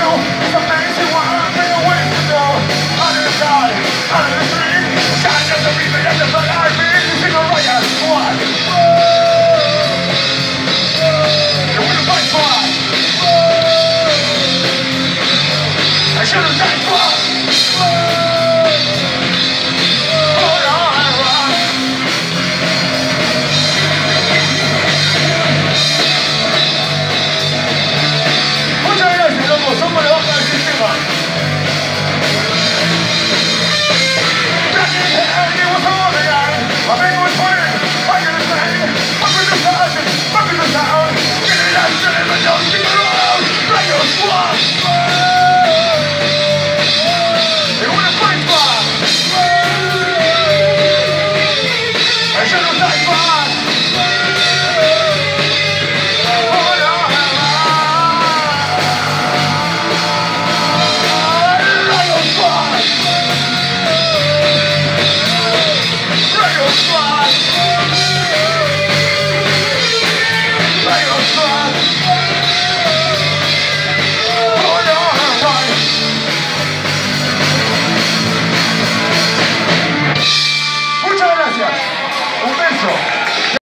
It's amazing what I've been ways to go. Under the sky, under the street, shine as a reason as the blood I read. Sing a riot, what? You wanna fight for? I should have died for. Somebody else has to give up. Back in the head, it was all the eye. My baby was winning. I can understand. Up in the passion, up in the sound. Get it out, get it, but don't stick around. Like your swamp. They wanna fight for. I should have died for. Muchas gracias. Un beso.